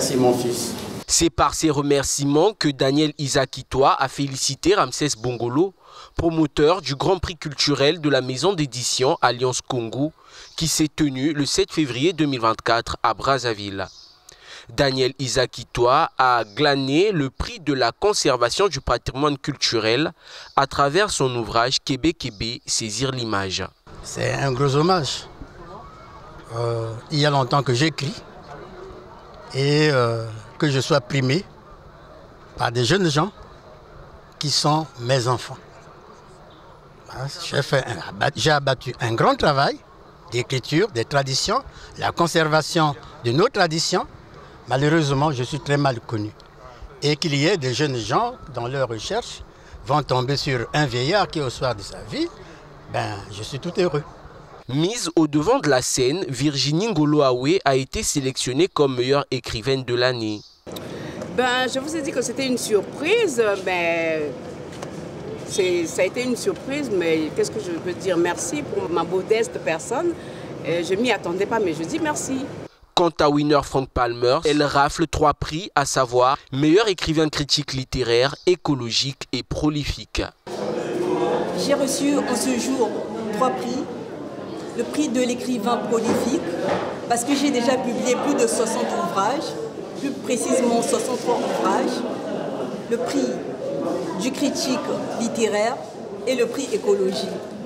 Merci mon fils. C'est par ces remerciements que Daniel Isakitoa a félicité Ramsès Bongolo, promoteur du Grand Prix culturel de la maison d'édition Alliance Congo, qui s'est tenu le 7 février 2024 à Brazzaville. Daniel Isakitoa a glané le prix de la conservation du patrimoine culturel à travers son ouvrage Kébé Kébé, saisir l'image. C'est un gros hommage. Il y a longtemps que j'écris et que je sois primé par des jeunes gens qui sont mes enfants. J'ai abattu un grand travail d'écriture, des traditions, la conservation de nos traditions. Malheureusement, je suis très mal connu. Et qu'il y ait des jeunes gens, dans leurs recherches, vont tomber sur un vieillard qui, au soir de sa vie, je suis tout heureux. Mise au devant de la scène, Virginie Ngolo-Awe a été sélectionnée comme meilleure écrivaine de l'année. Je vous ai dit que c'était une surprise, mais ça a été une surprise, mais qu'est-ce que je peux dire? Merci pour ma modeste personne. Je ne m'y attendais pas, mais je dis merci. Quant à winner Frank Palmer, elle rafle 3 prix, à savoir meilleur écrivain critique littéraire, écologique et prolifique. J'ai reçu en ce jour 3 prix. Le prix de l'écrivain prolifique, parce que j'ai déjà publié plus de 60 ouvrages, plus précisément 63 ouvrages. Le prix du critique littéraire et le prix écologie.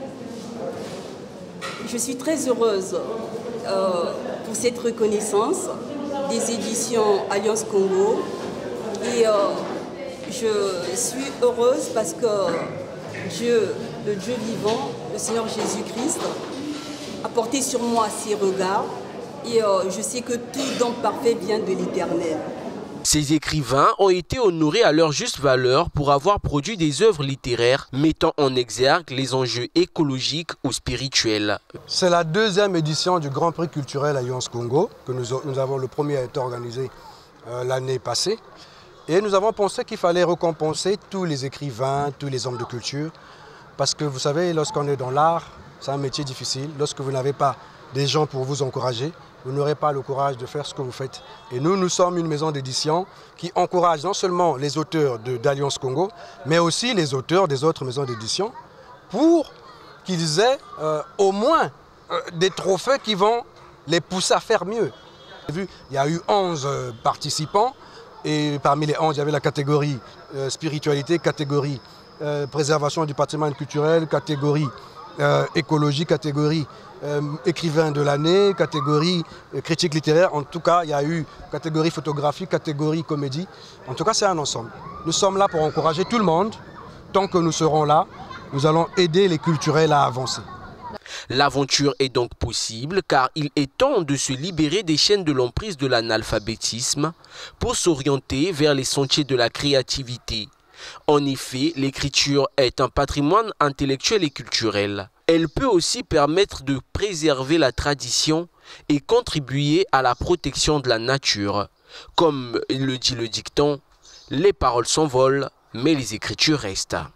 Je suis très heureuse pour cette reconnaissance des éditions Alliance Congo et je suis heureuse parce que Dieu, le Dieu vivant, le Seigneur Jésus-Christ, a porté sur moi ses regards et je sais que tout don parfait vient de l'Éternel. Ces écrivains ont été honorés à leur juste valeur pour avoir produit des œuvres littéraires mettant en exergue les enjeux écologiques ou spirituels. C'est la 2e édition du Grand Prix culturel Alliance Congo, que nous avons le premier a été organisé l'année passée. Et nous avons pensé qu'il fallait récompenser tous les écrivains, tous les hommes de culture. Parce que vous savez, lorsqu'on est dans l'art, c'est un métier difficile. Lorsque vous n'avez pas des gens pour vous encourager, vous n'aurez pas le courage de faire ce que vous faites. Et nous sommes une maison d'édition qui encourage non seulement les auteurs d'Alliance Congo, mais aussi les auteurs des autres maisons d'édition pour qu'ils aient au moins des trophées qui vont les pousser à faire mieux. Il y a eu 11 participants et parmi les 11, il y avait la catégorie spiritualité, catégorie préservation du patrimoine culturel, catégorie écologie, catégorie écrivain de l'année, catégorie critique littéraire. En tout cas, il y a eu catégorie photographie, catégorie comédie. En tout cas, c'est un ensemble. Nous sommes là pour encourager tout le monde. Tant que nous serons là, nous allons aider les culturels à avancer. L'aventure est donc possible car il est temps de se libérer des chaînes de l'emprise de l'analphabétisme pour s'orienter vers les sentiers de la créativité. En effet, l'écriture est un patrimoine intellectuel et culturel. Elle peut aussi permettre de préserver la tradition et contribuer à la protection de la nature. Comme le dit le dicton, les paroles s'envolent, mais les écritures restent.